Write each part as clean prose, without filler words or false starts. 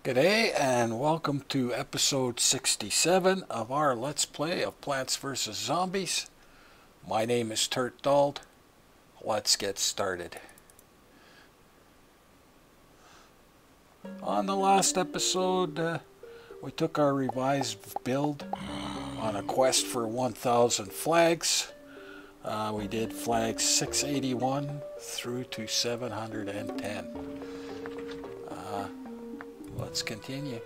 G'day and welcome to episode 67 of our Let's Play of Plants vs. Zombies. My name is Turt Dald. Let's get started. On the last episode, we took our revised build on a quest for 1,000 flags. We did flags 681 through to 710. Let's continue.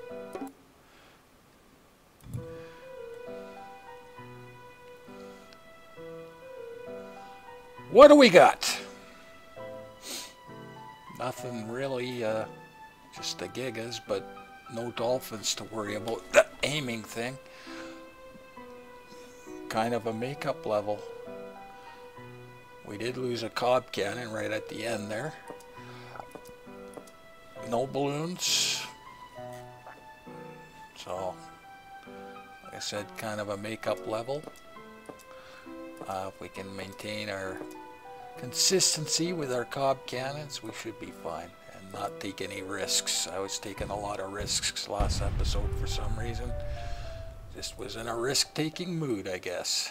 What do we got? Nothing really, just the gigas, but no dolphins to worry about. The aiming thing. Kind of a makeup level. We did lose a cob cannon right at the end there. No balloons. So, like I said, kind of a makeup level. If we can maintain our consistency with our cob cannons, we should be fine and not take any risks. I was taking a lot of risks last episode for some reason. Just was in a risk-taking mood, I guess.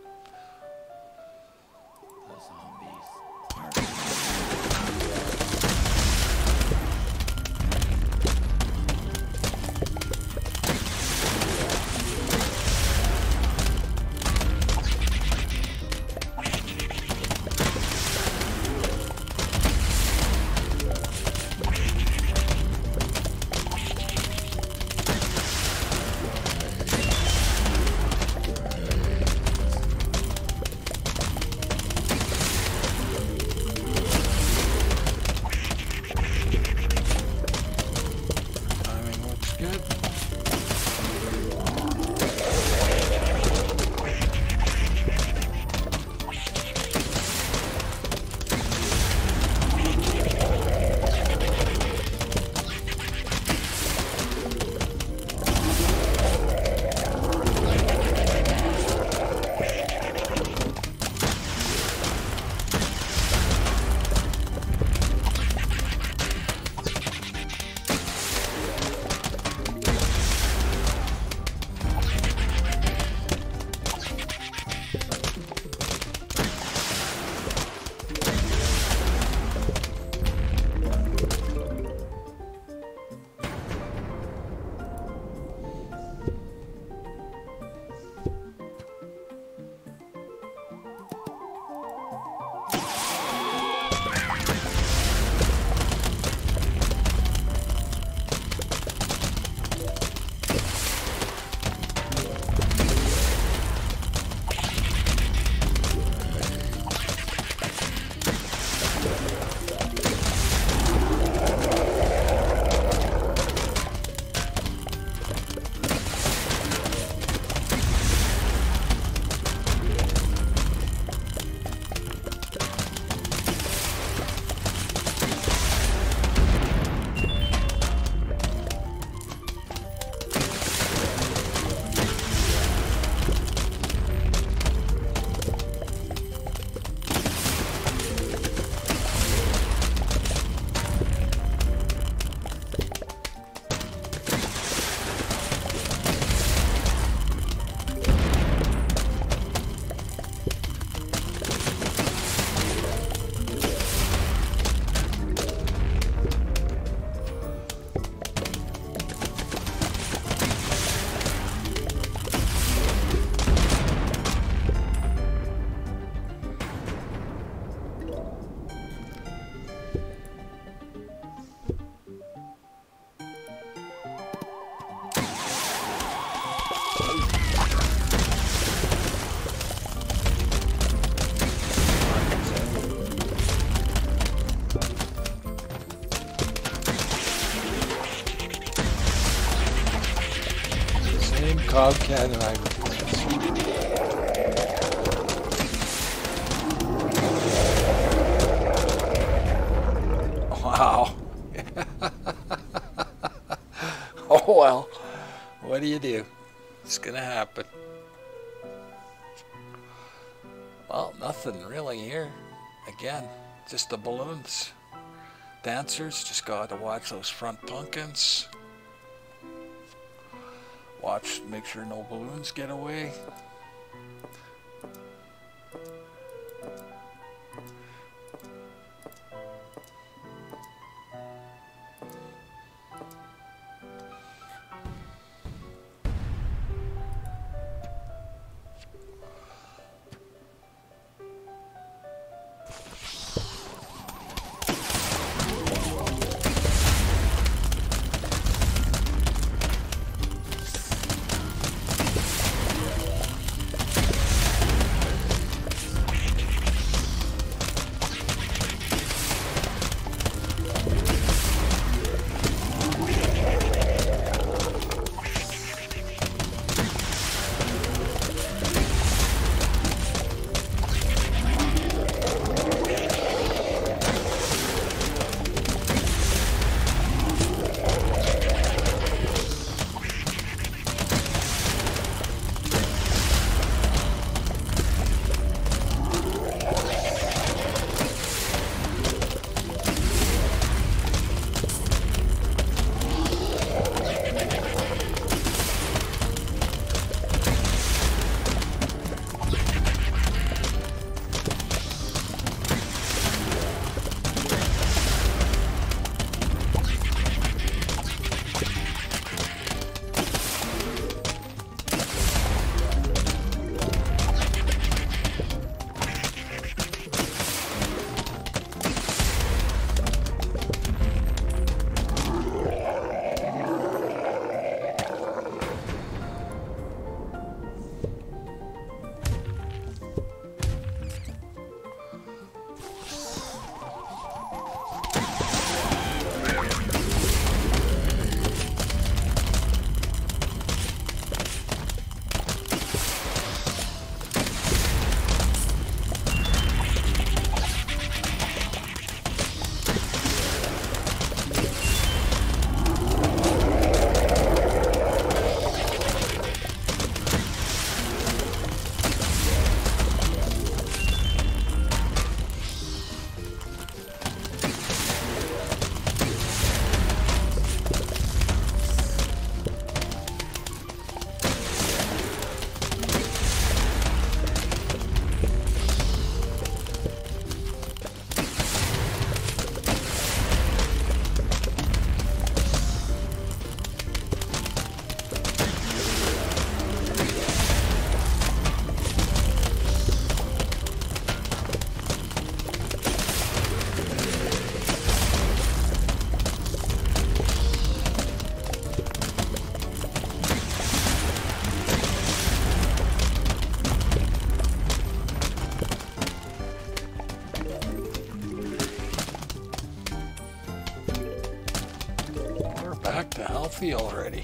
Cob cannon I replaced. Wow. Oh well. What do you do? It's gonna happen. Well, nothing really here. Again, just the balloons. Dancers, just gotta watch those front pumpkins. Watch, make sure no balloons get away. Back to healthy already.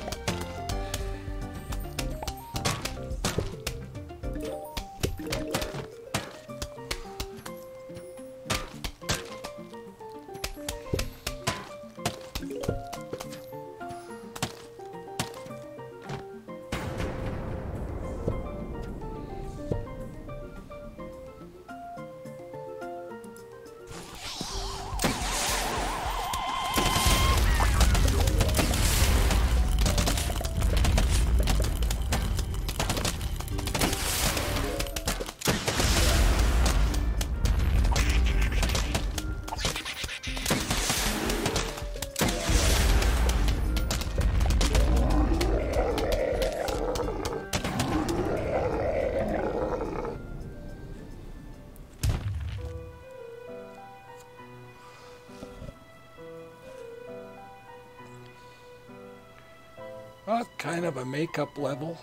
Well, kind of a makeup level.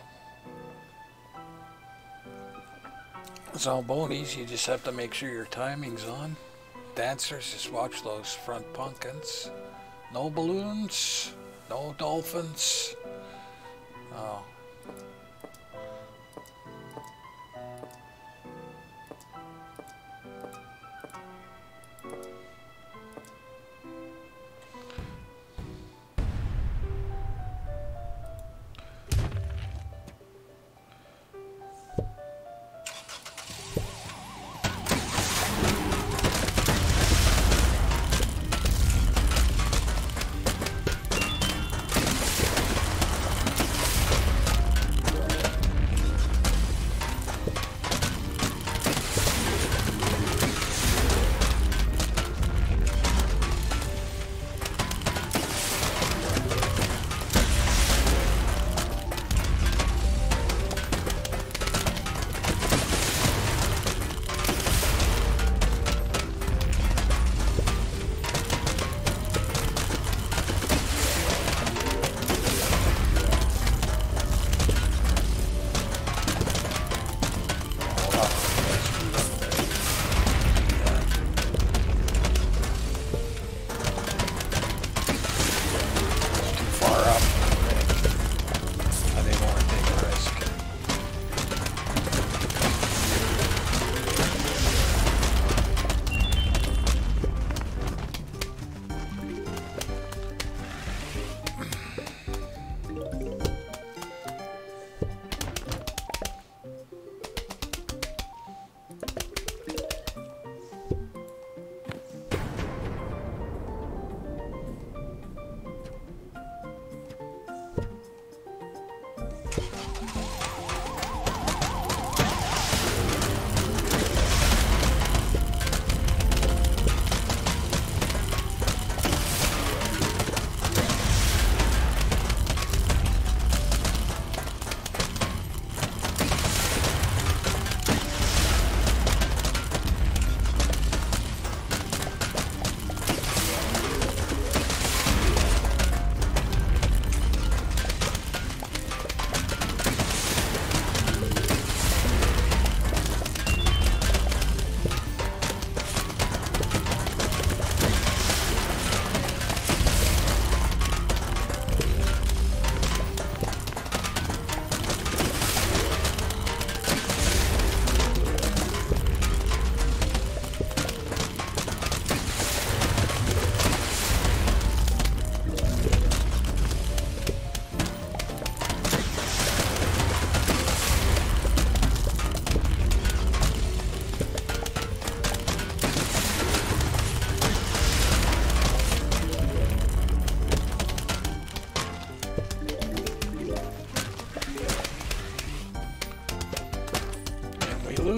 It's all bonies, you just have to make sure your timing's on. Dancers, just watch those front pumpkins. No balloons, no dolphins. Oh.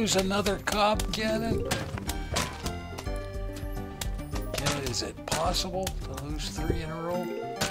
lose another cob cannon? Is it possible to lose 3 in a row?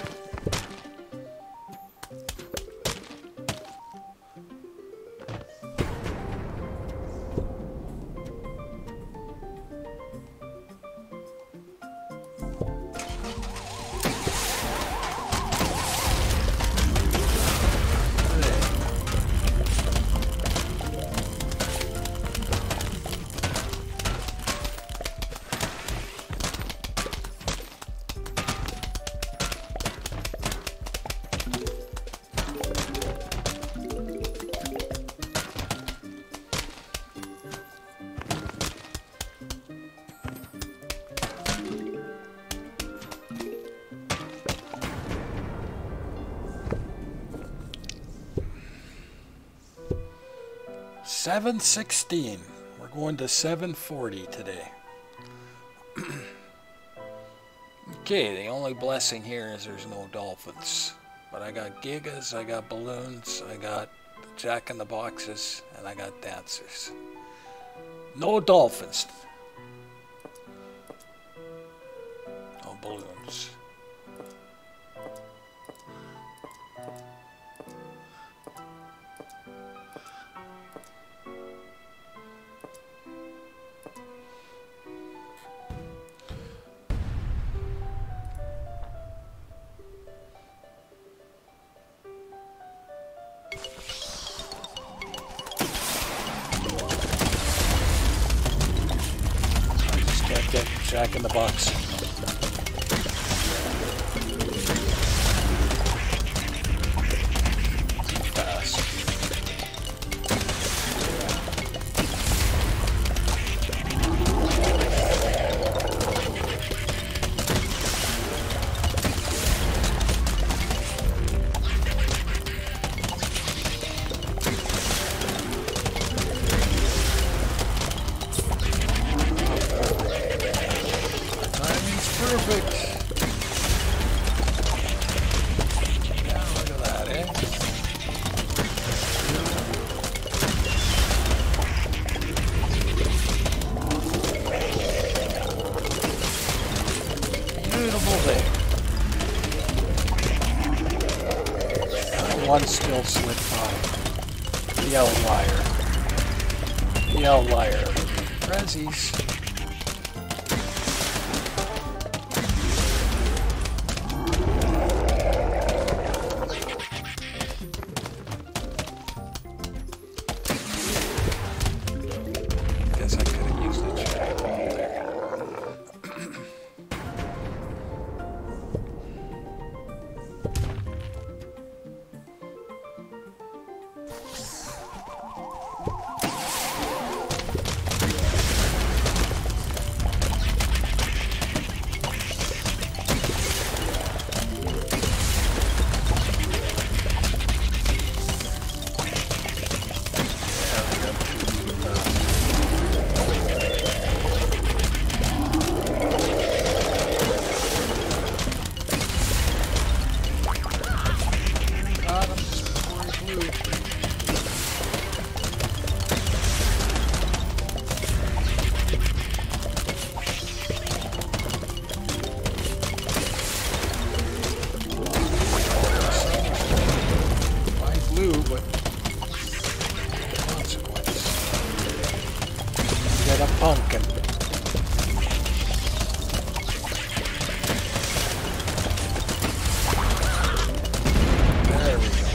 $7.16. We're going to $7.40 today. Okay, the only blessing here is there's no dolphins. But I got gigas, I got balloons, I got Jack in the Boxes, and I got dancers. No dolphins. No balloons. Get Jack in the Box. Fast. Perfect. Yeah, look at that, eh? Beautiful day. One still slipped by. The outlier. The outlier. Prezzies. Get a pumpkin. There we go.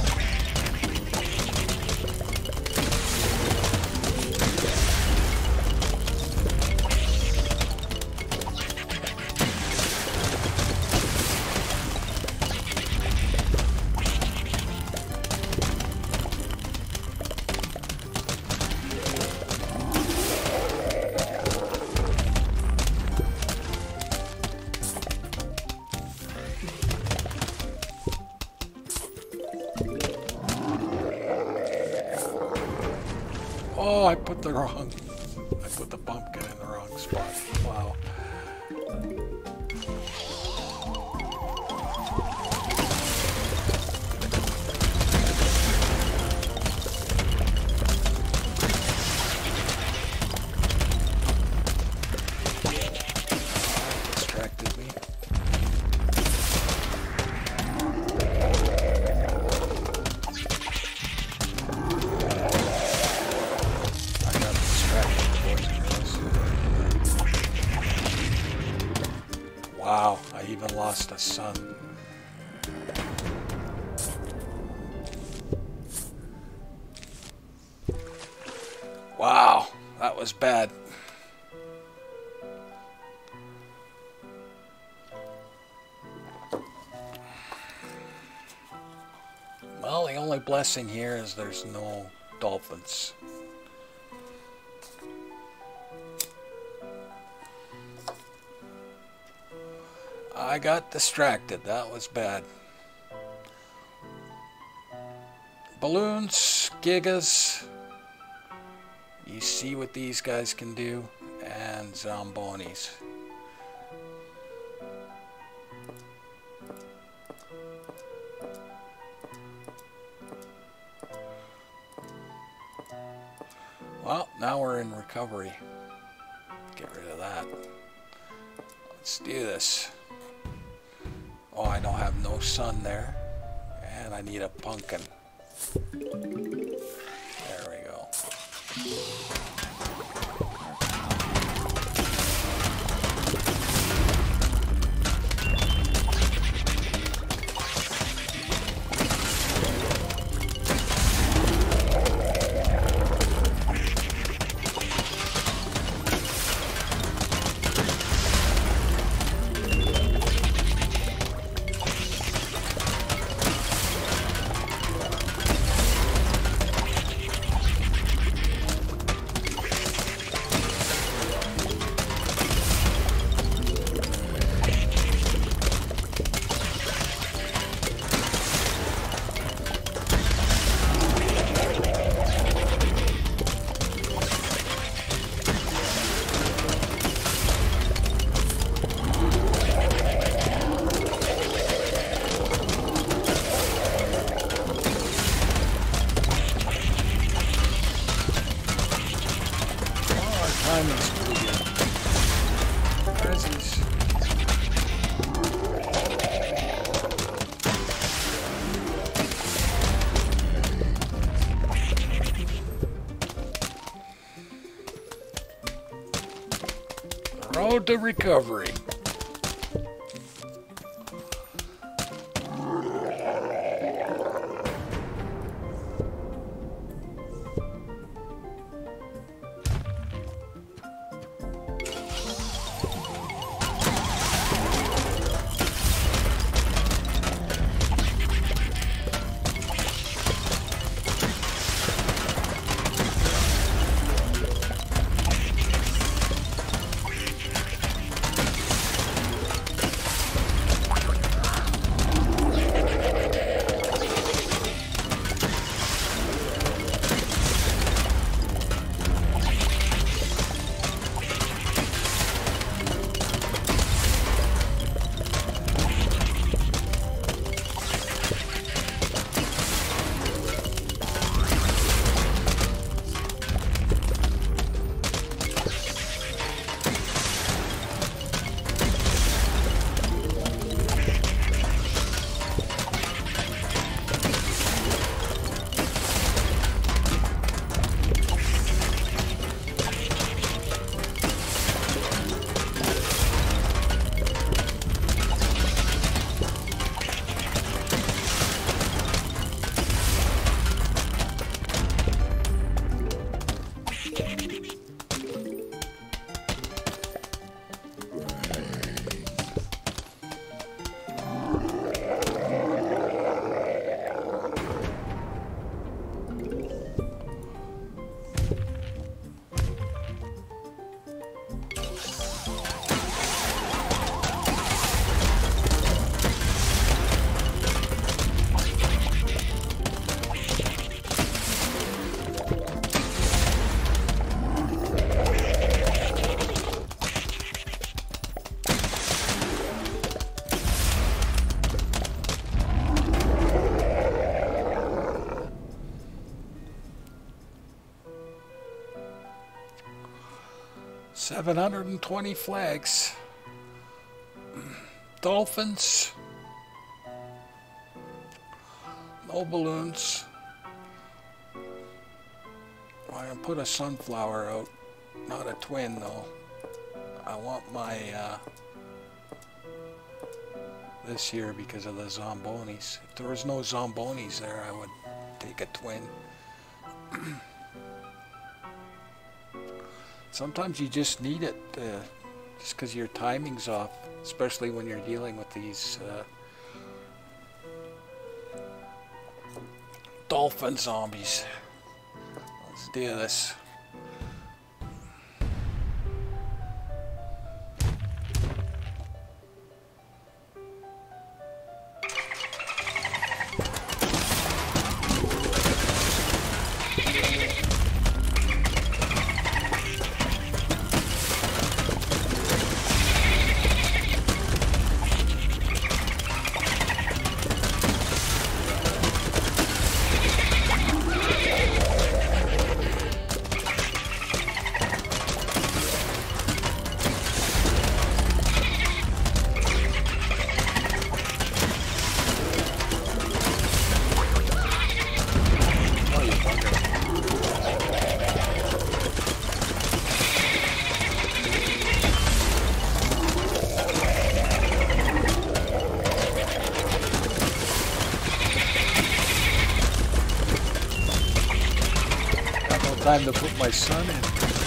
Oh, I put the pumpkin in the wrong spot. Wow. the sun. Wow, that was bad. Well, the only blessing here is there's no dolphins. I got distracted. That was bad. Balloons, gigas. You see what these guys can do. And zombonis. Well, now we're in recovery. Get rid of that. Let's do this. Oh, I don't have no sun there. And I need a pumpkin. There we go. Timing's pretty good. Prezzies. Road to recovery. $720 flags. Dolphins. No balloons. I'm gonna put a sunflower out. Not a twin though. I want my this here because of the Zombonis. If there was no Zombonis there, I would take a twin. Sometimes you just need it just because your timing's off, especially when you're dealing with these dolphin zombies. Let's do this. Time to put my son in.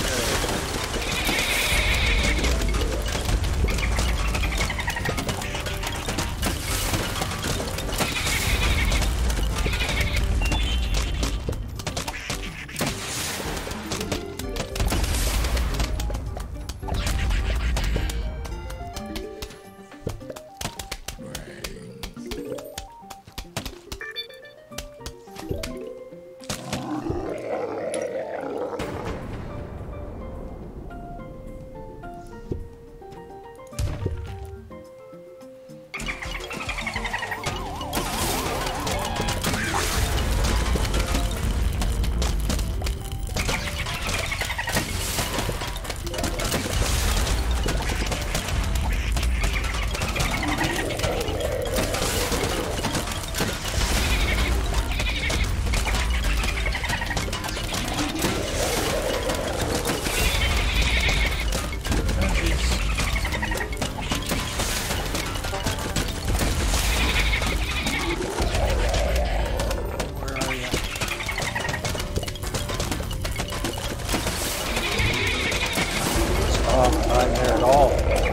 Time there at all.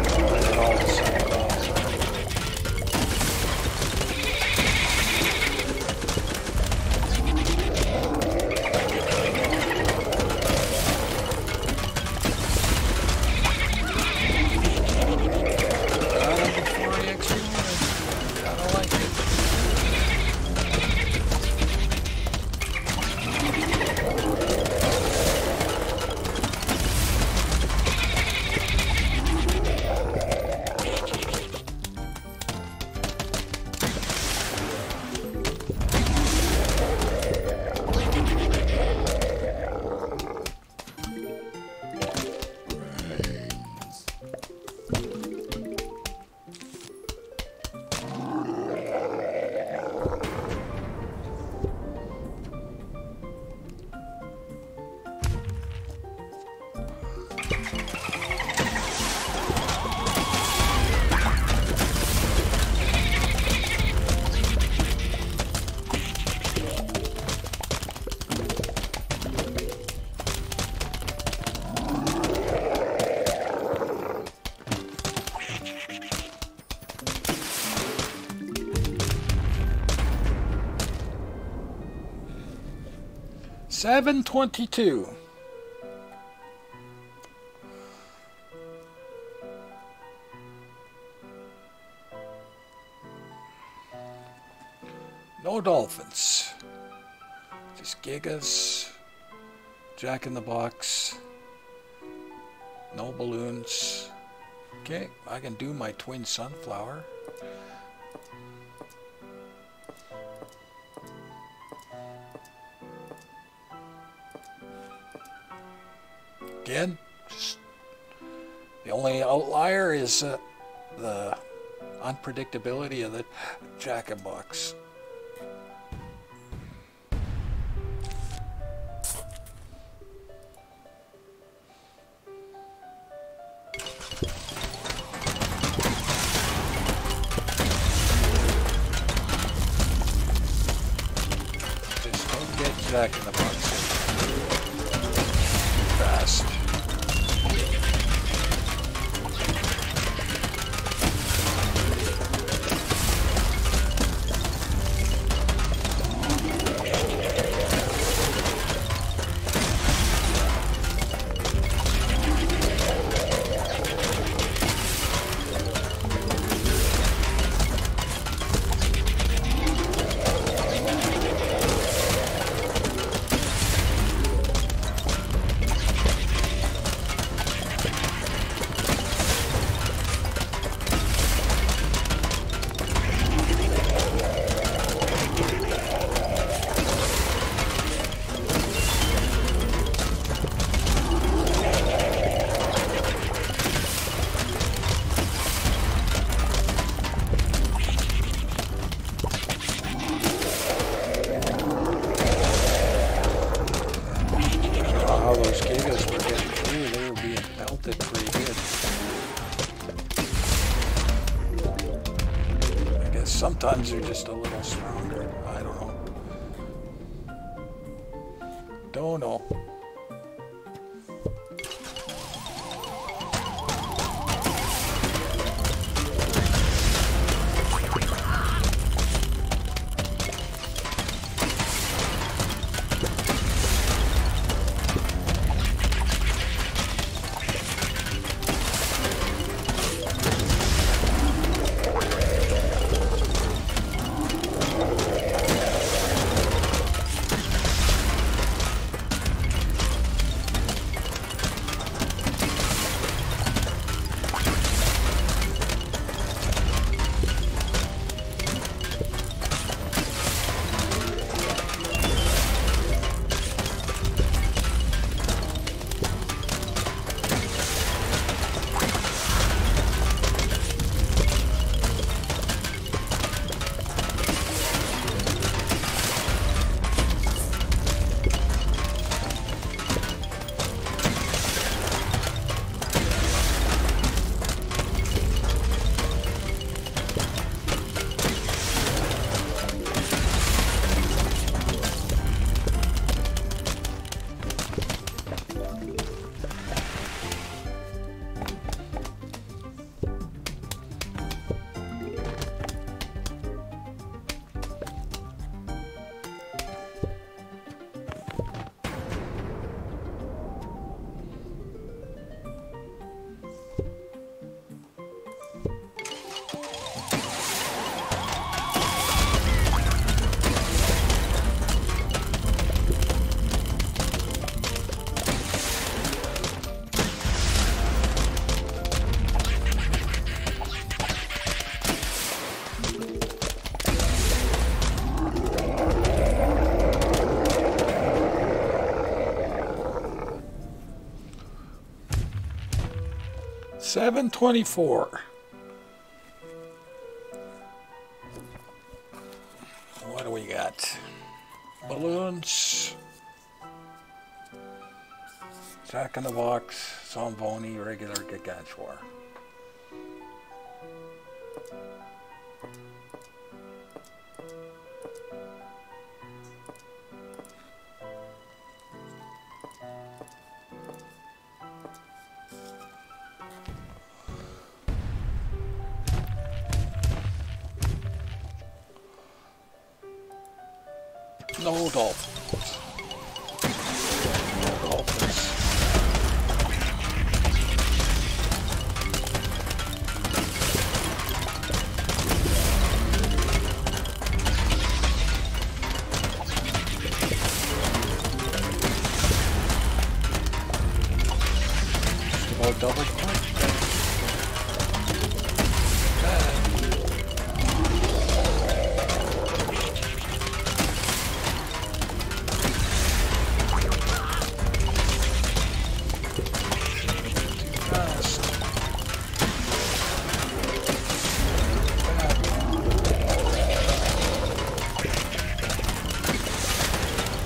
$7.22. No dolphins. Just gigas. Jack in the Box. No balloons. Okay, I can do my twin sunflower. Again, just the only outlier is the unpredictability of the Jack-in-Box. Jack in the box. Fast. Sometimes they're just a little stronger. I don't know. Don't know. $7.24. What do we got? Balloons. Jack in the Box. Zamboni. Regular Gargantua. No dolphins. No dolphins. Just about double point.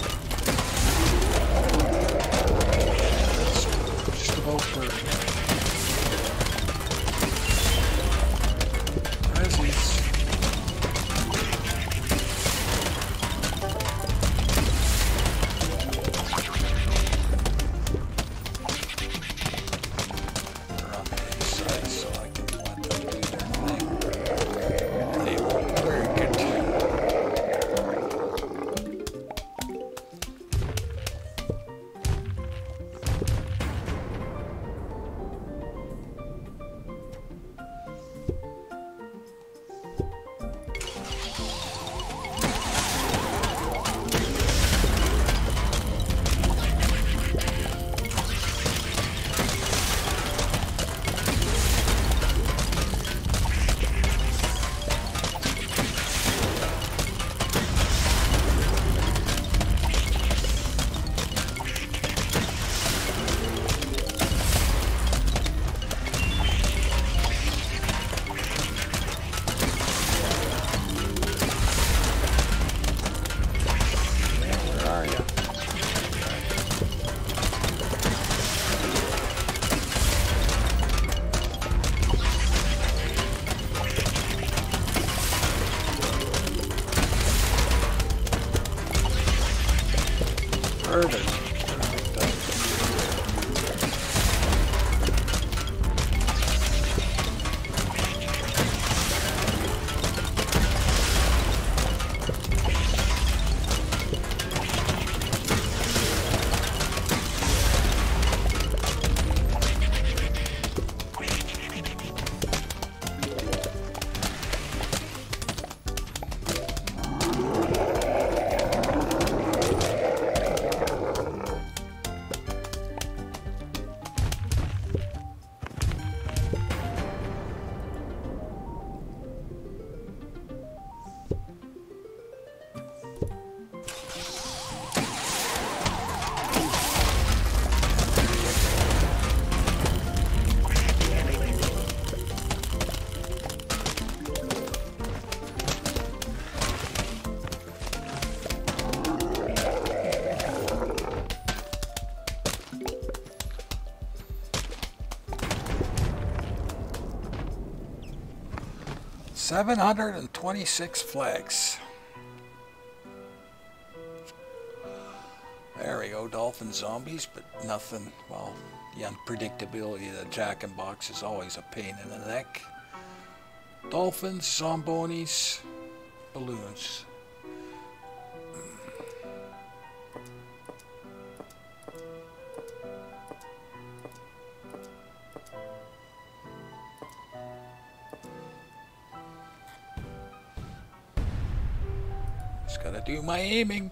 Just about perfect. Perfect. $726 flags. There we go, dolphin zombies, but nothing, well, the unpredictability of the jack-in-box is always a pain in the neck. Dolphins, zombonis, balloons. Just gotta do my aiming.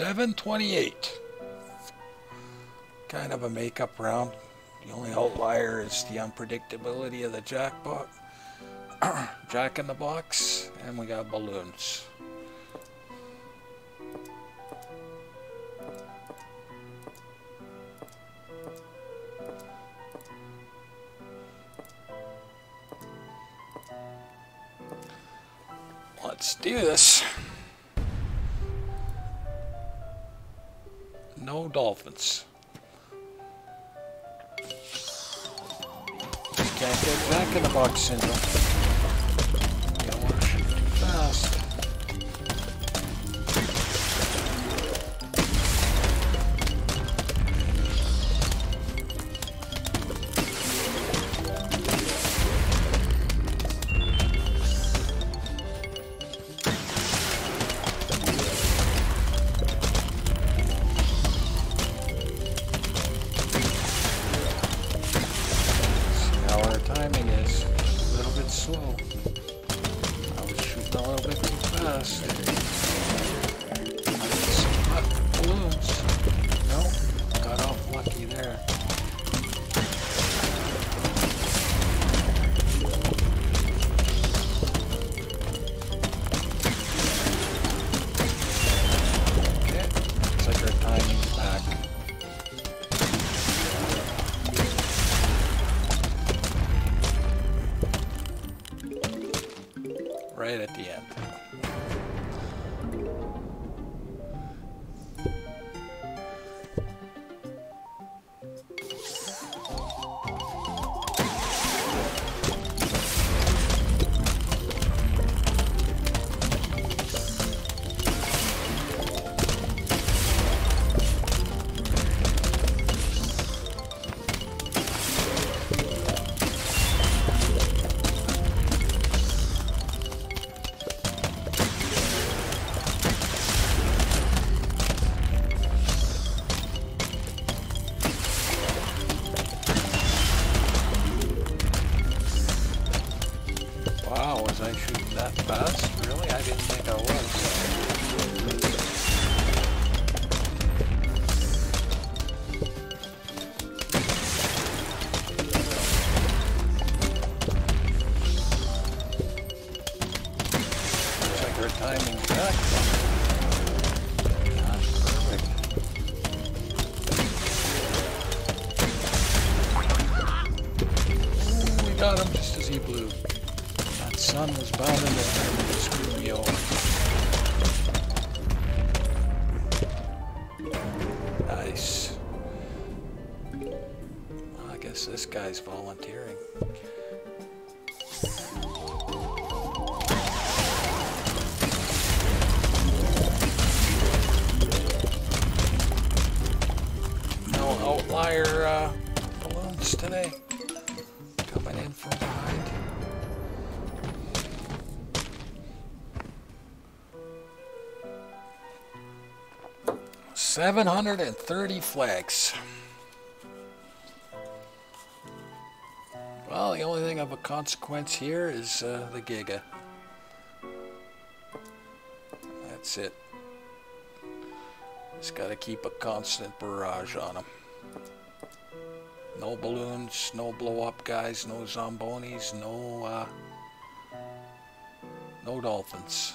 728. Kind of a makeup round. The only outlier is the unpredictability of the jackpot. Jack in the box, and we got balloons. Let's do this. No dolphins. Just can't get Jack in the box syndrome. Don't want to shoot too fast. Timing is a little bit slow. I was shooting a little bit too fast. Some balloons. No, got off lucky there. Okay, looks like our timing's back. Right at the end. Wow, was I shooting that fast? Really? I didn't think I was. Looks like our timing's back. That's perfect. Ooh, we got him just as he blew. Sun was bound in the turn to screw me over. Nice. Well, I guess this guy's volunteering. No outlier balloons today. Coming in from behind. 730 flags. Well, the only thing of a consequence here is the Giga. That's it. Just gotta keep a constant barrage on them. No balloons, no blow up guys, no zombonis, no dolphins.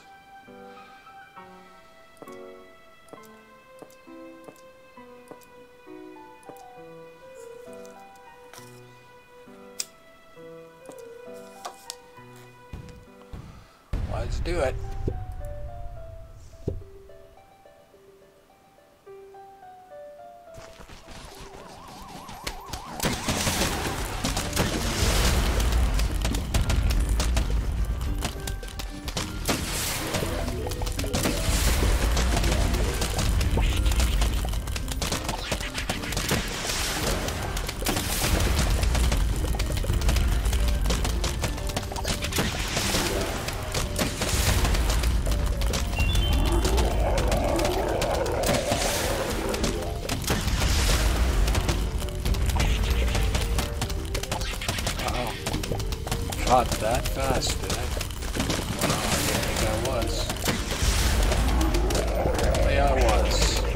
Let's do it. Shot that fast, did I? Oh, I didn't think I was. Apparently I was.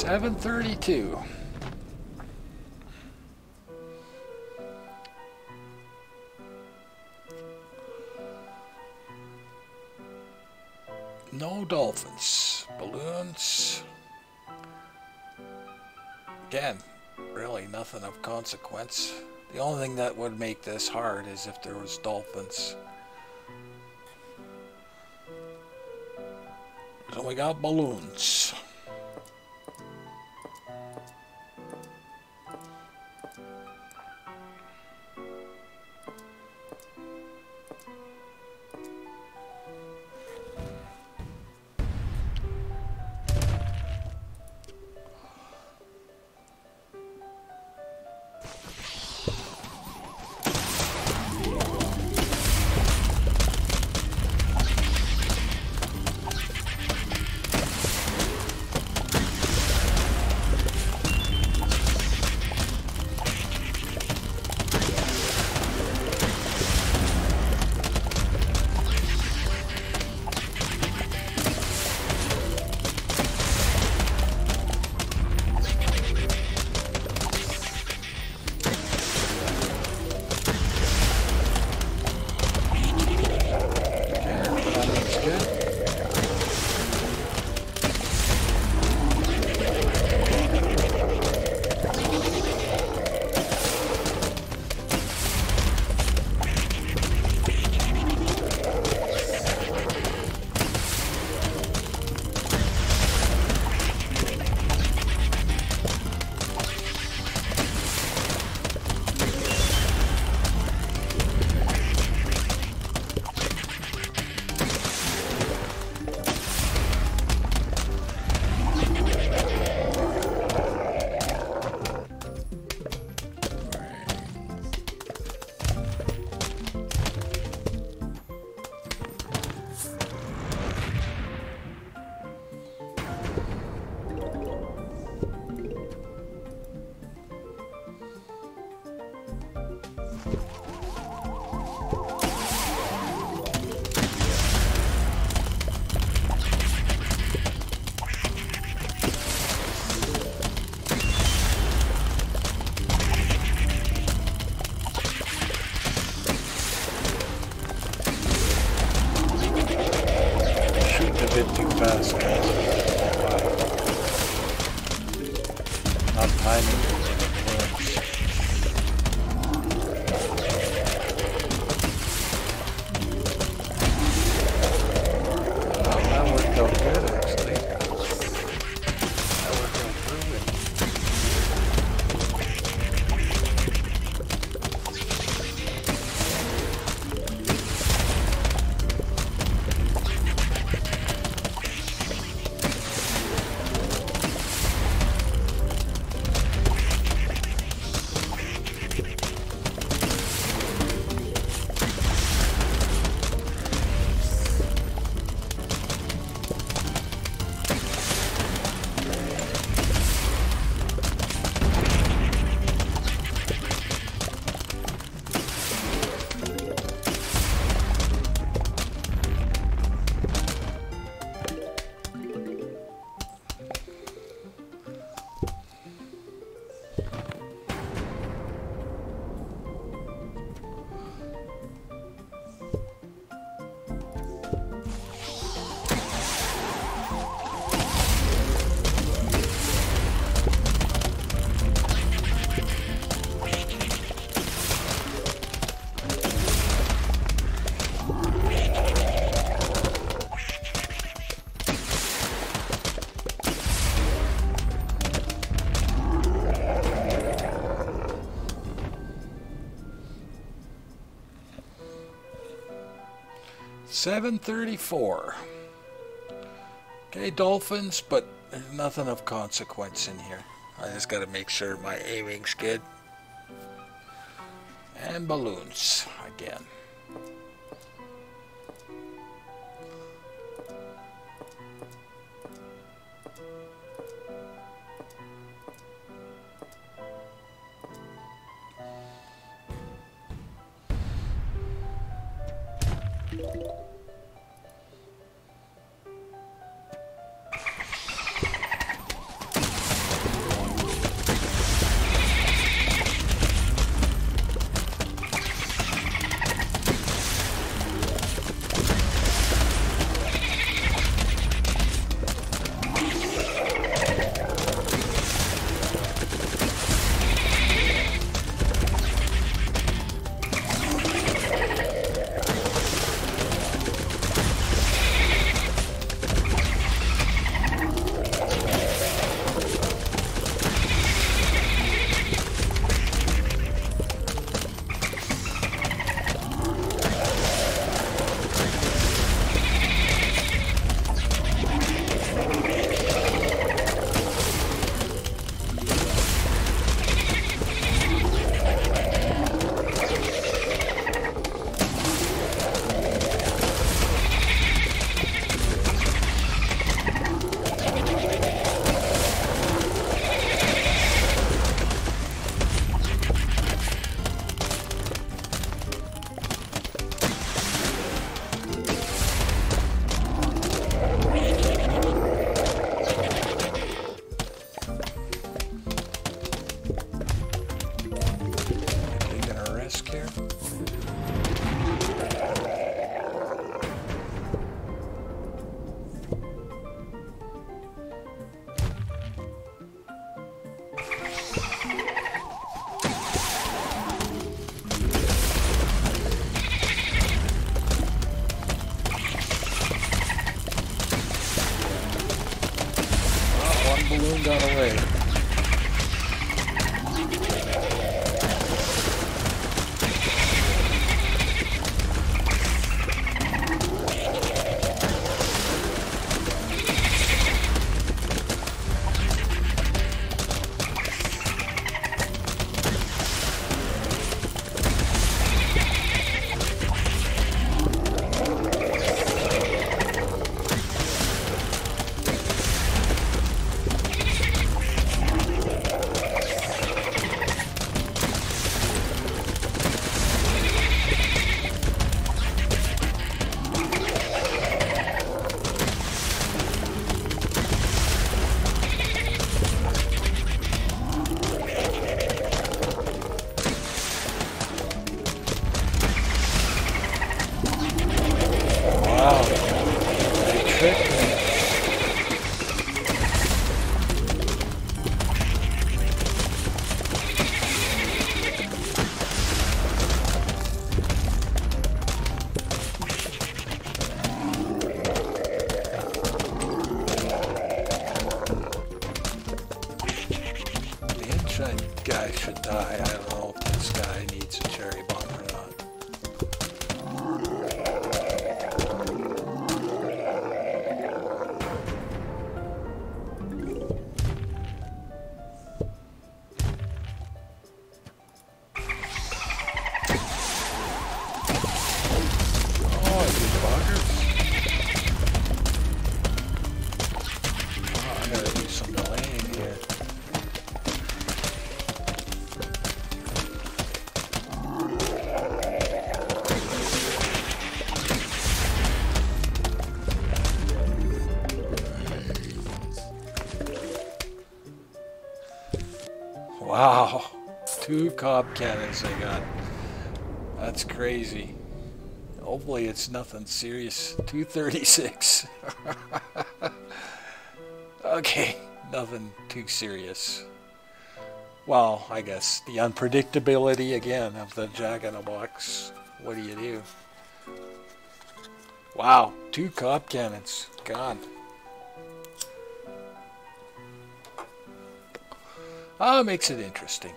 732. No dolphins. Balloons. Again, really nothing of consequence. The only thing that would make this hard is if there was dolphins. So we got balloons. Fast, not timing. That worked out good, actually. That worked out perfect. $734. Okay, dolphins, but there's nothing of consequence in here. I just got to make sure my aiming's good. And balloons again. balloon got away. Wow, they tricked me. The inside guy should die. I don't know if this guy needs a cherry bomb or not. Wow, 2 cob cannons I got. That's crazy. Hopefully it's nothing serious. 236. Okay, nothing too serious. Well, I guess the unpredictability again of the Jack-in-a-Box. What do you do? Wow, 2 cob cannons. God. Ah, makes it interesting.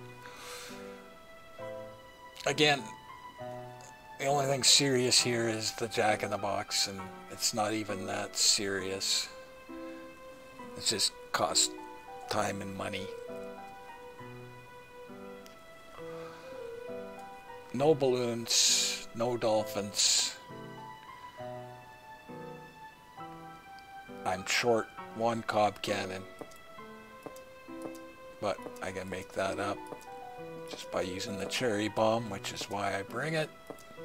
Again, the only thing serious here is the Jack-in-the-Box, and it's not even that serious. It just costs time and money. No balloons, no dolphins. I'm short 1 cob cannon. But I can make that up just by using the cherry bomb, which is why I bring it.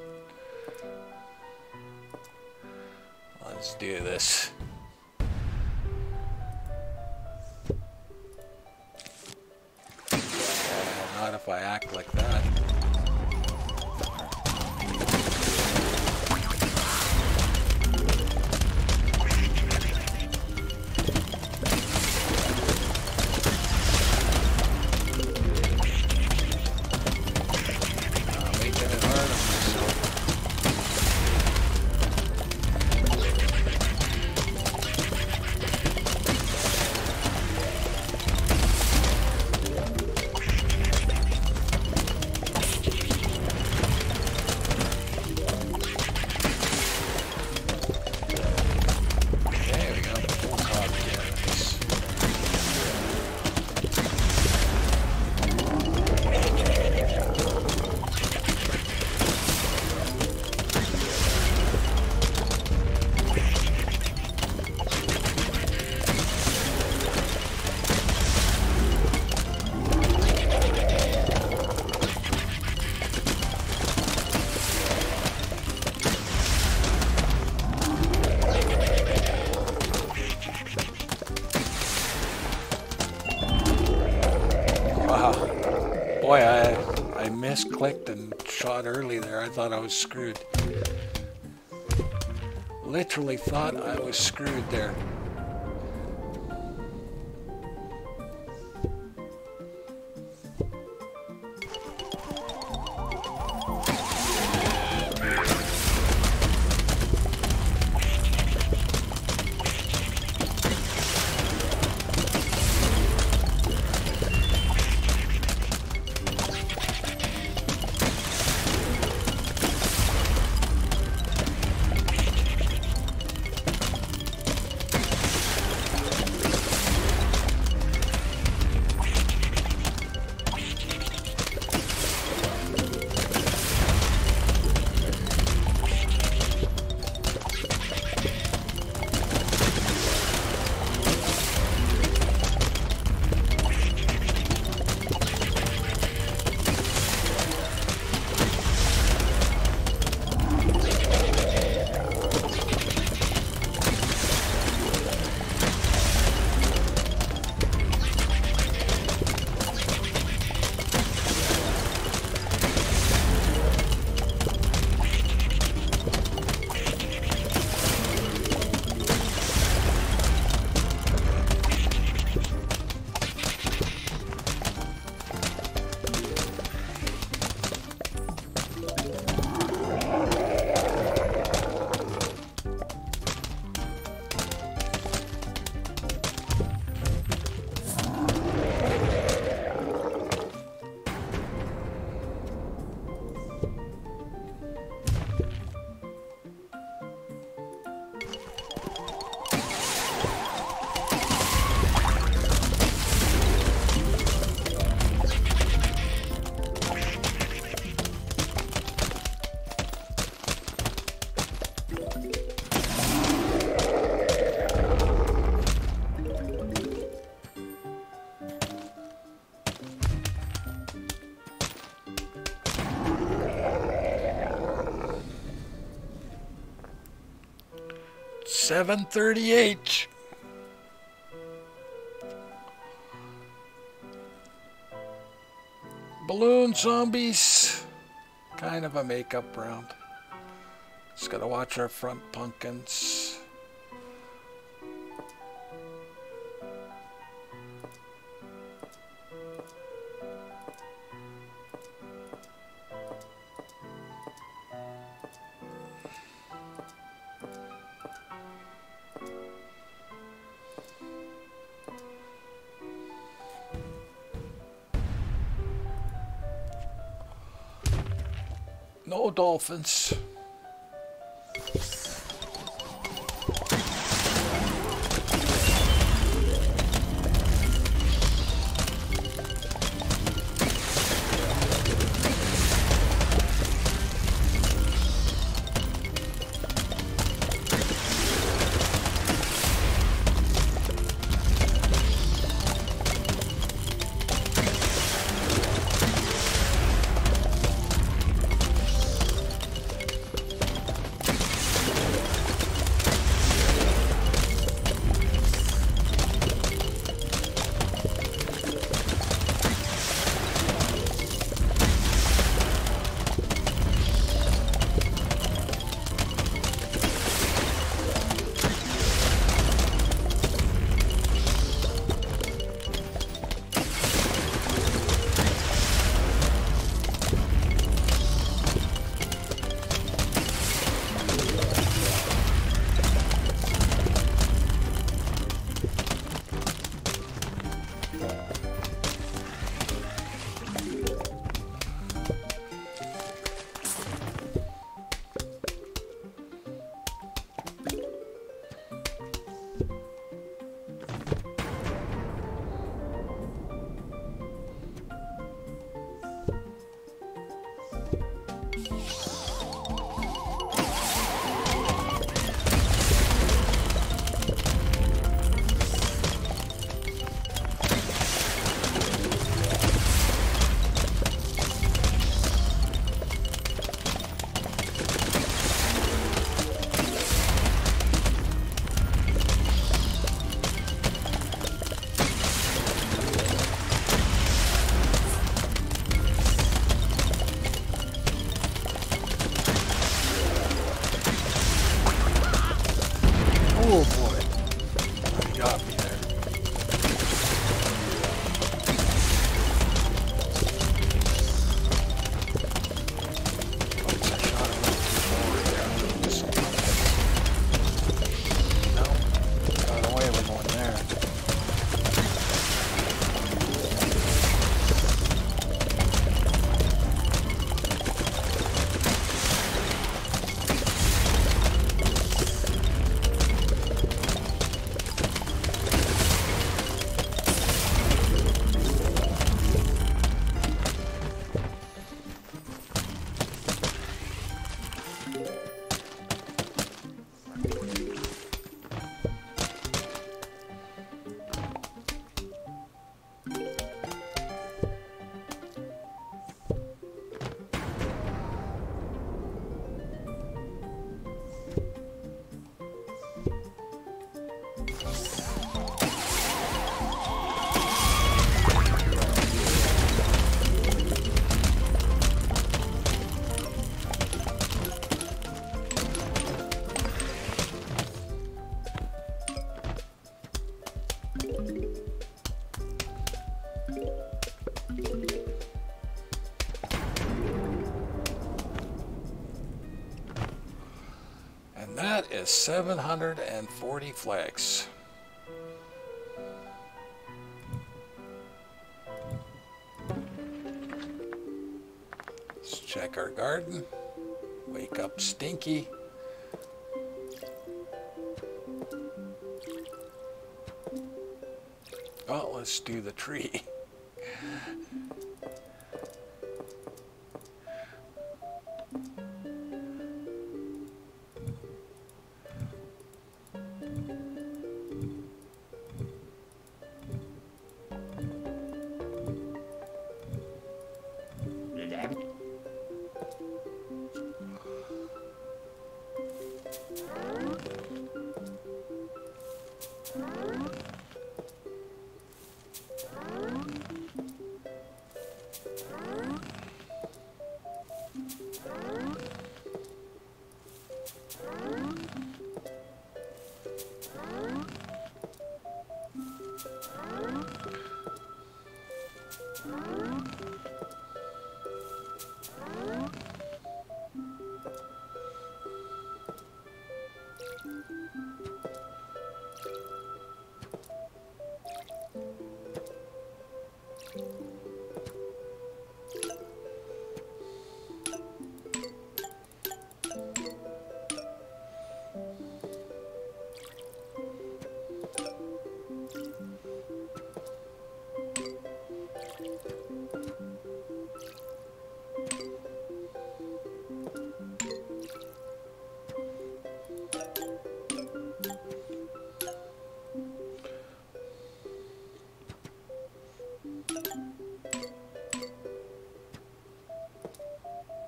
Let's do this. Not if I act like that. Boy, I misclicked and shot early there. I thought I was screwed. Literally thought I was screwed there. 7:38. Balloon zombies. Kind of a makeup round. Just gotta watch our front pumpkins. No dolphins. Oh boy, he got me there. Oops, I shot him over there. Just no, got away with one there. That is 740 flags. Let's check our garden. Wake up Stinky. Well, let's do the tree.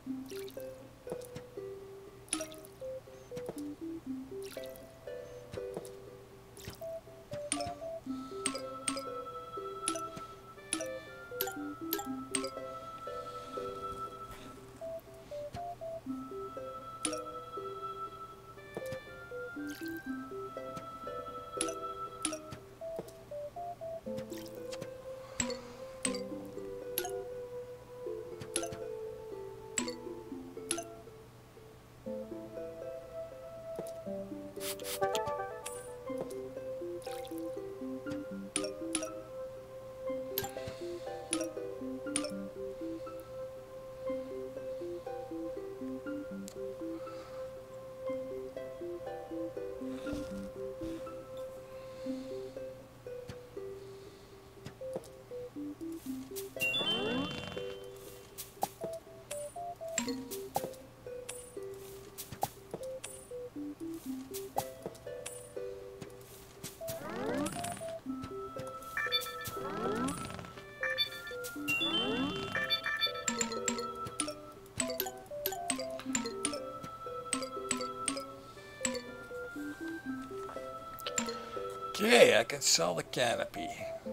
Okay, I can sell the canopy.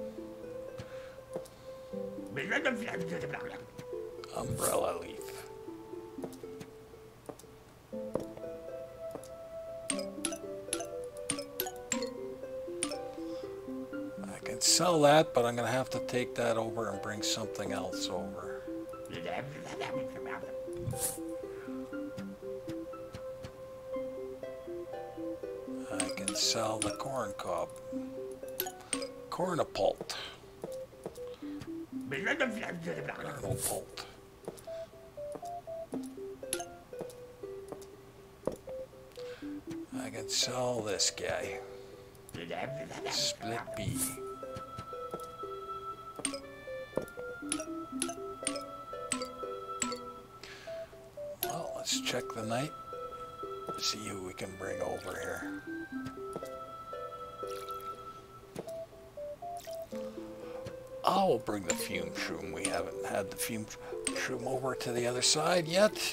Umbrella leaf. I can sell that, but I'm going to have to take that over and bring something else over. I can sell the corn cob. Cornapult. Cornapult. I can sell this guy. Split bee. Well, let's check the night. See who we can bring over here. I'll bring the fume shroom. We haven't had the fume shroom over to the other side yet.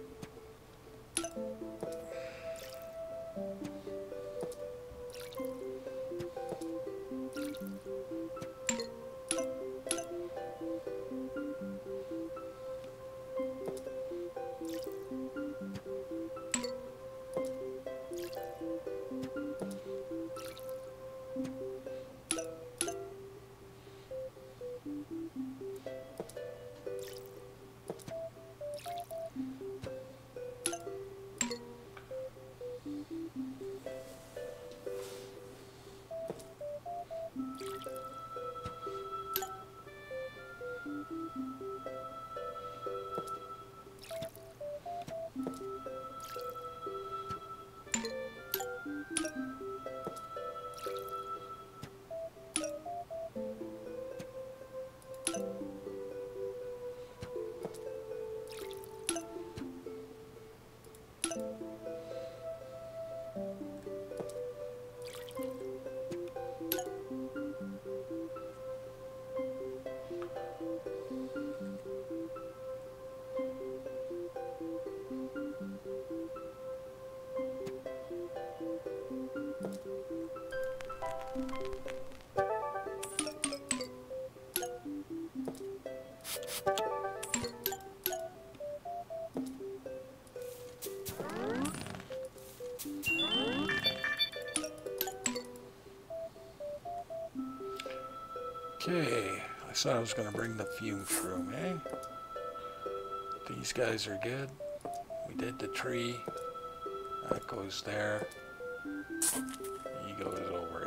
Okay, I said I was going to bring the fume shroom, eh? These guys are good. We did the tree. That goes there. He goes over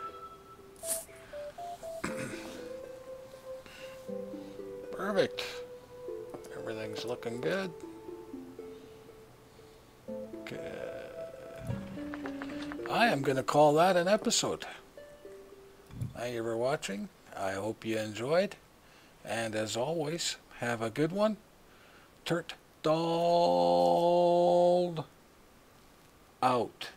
here. Perfect. Everything's looking good. Okay. I am going to call that an episode. Thank you for watching. I hope you enjoyed. And as always, have a good one. Turt Dold out.